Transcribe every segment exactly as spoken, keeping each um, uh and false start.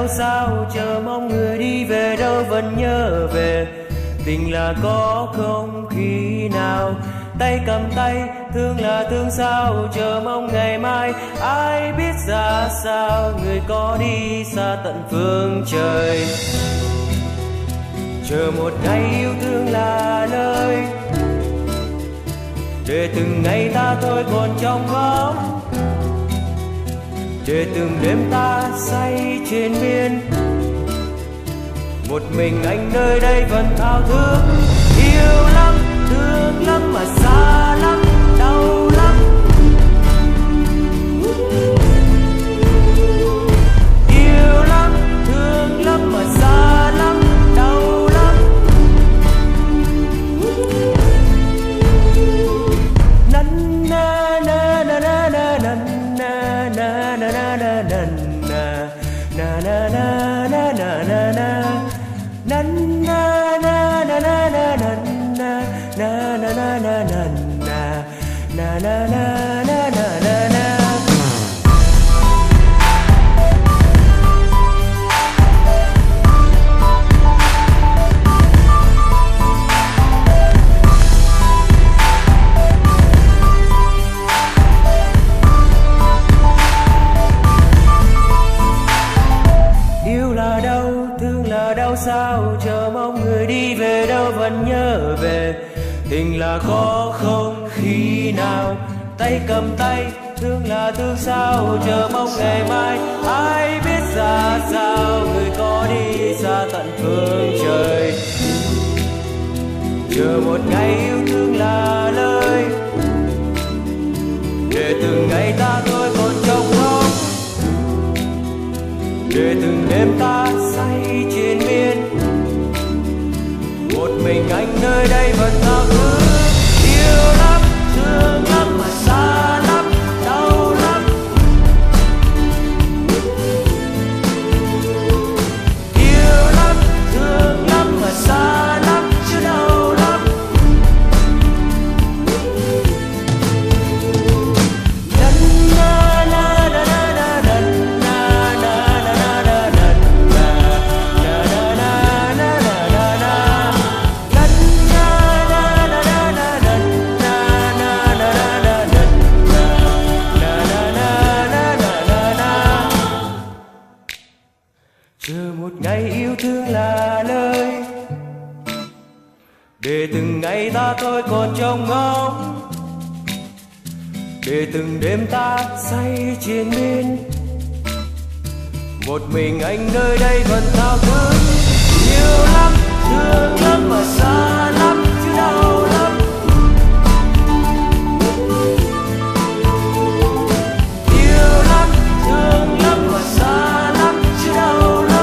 sao, chờ mong người đi về đâu vẫn nhớ về. Tình là có không khi nào, tay cầm tay thương là thương sao, chờ mong ngày mai ai biết ra sao. Người có đi xa tận phương trời, chờ một ngày yêu thương là lời, để từng ngày ta thôi còn trong ngóng, để từng đêm ta say trên biên. Một mình anh nơi đây vẫn thao thức, yêu lắm thương lắm mà xa lắm đau lắm. Yêu lắm thương lắm mà xa lắm đau lắm. Na na na na na na na na na na na na na na na na na na na na. Na na na na na na na na na na na na na na na na na na na. Yêu là đau, thương là đau sao, chờ mong người đi về đâu vẫn nhớ về. Tình là có không khi nào, tay cầm tay thương là thương sao, chờ mong ngày mai ai biết ra sao. Người có đi xa tận phương trời, chờ một ngày yêu thương là lời, để từng ngày ta thôi còn trong ngóng, để từng đêm ta say trên miên. Một mình anh nơi đây vẫn thao thức, yêu lắm thương lắm mà xa lắm đau lắm. Yêu lắm thương lắm mà xa lắm chứ đau lắm. Na na na na na na na na na na na. Chờ một ngày yêu thương là lời, để từng ngày ta thôi còn trong ngóng, để từng đêm ta say trên miên. Một mình anh nơi đây vẫn thao thức, yêu lắm thương lắm mà xa lắm chứ đau lắm. Yêu lắm thương lắm mà xa lắm chứ đau lắm.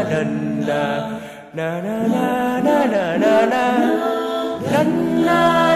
Na na na na na na na na na na.